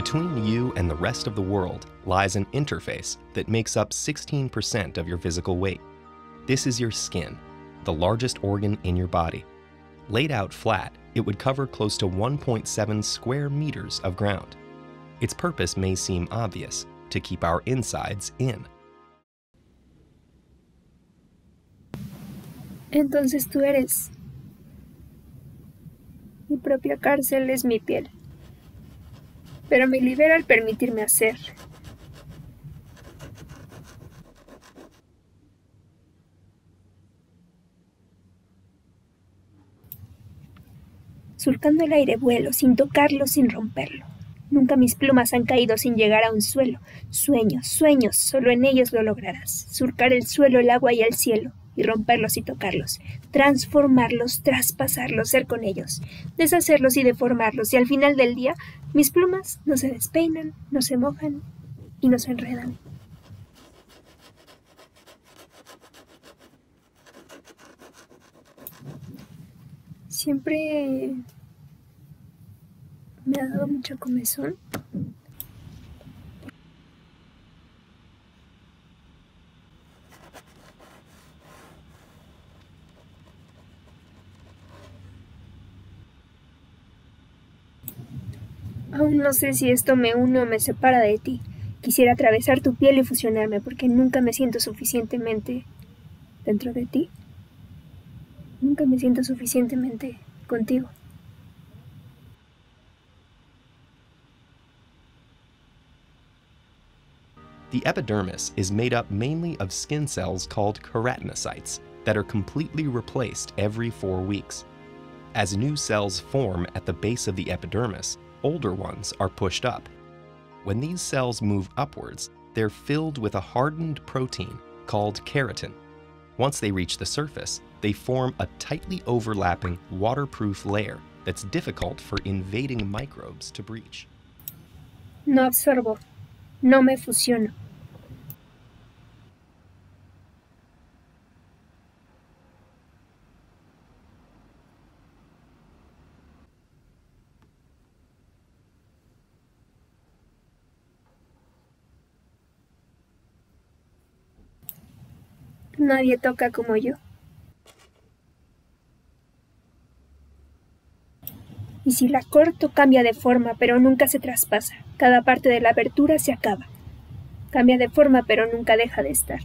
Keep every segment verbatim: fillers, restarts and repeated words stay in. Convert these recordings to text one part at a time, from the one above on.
Between you and the rest of the world lies an interface that makes up sixteen percent of your physical weight. This is your skin, the largest organ in your body. Laid out flat, it would cover close to one point seven square meters of ground. Its purpose may seem obvious, to keep our insides in. Entonces tú eres. Mi propia cárcel es mi piel. Pero me libera al permitirme hacer. Surcando el aire vuelo, sin tocarlo, sin romperlo. Nunca mis plumas han caído sin llegar a un suelo. Sueños, sueños, solo en ellos lo lograrás. Surcar el suelo, el agua y el cielo, y romperlos y tocarlos. Transformarlos, traspasarlos, ser con ellos. Deshacerlos y deformarlos, y al final del día, mis plumas no se despeinan, no se mojan y no se enredan. Siempre me ha dado mucha comezón. Aún no sé si esto me une o me separa de ti. Quisiera atravesar tu piel y fusionarme porque nunca me siento suficientemente dentro de ti. Nunca me siento suficientemente contigo. The epidermis is made up mainly of skin cells called keratinocytes that are completely replaced every four weeks. As new cells form at the base of the epidermis, older ones are pushed up. When these cells move upwards, they're filled with a hardened protein called keratin. Once they reach the surface, they form a tightly overlapping, waterproof layer that's difficult for invading microbes to breach. No absorbo, no me fusiono. Nadie toca como yo. Y si la corto, cambia de forma, pero nunca se traspasa. Cada parte de la abertura se acaba. Cambia de forma, pero nunca deja de estar.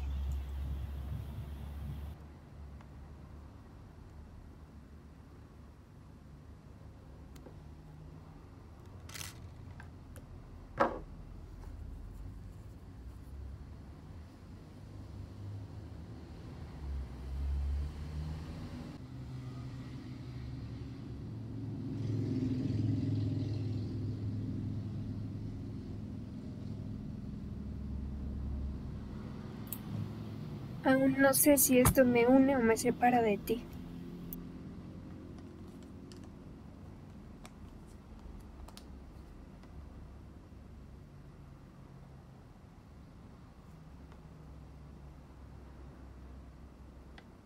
Aún no sé si esto me une o me separa de ti.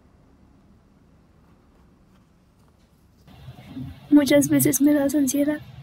Muchas veces me das ansiedad.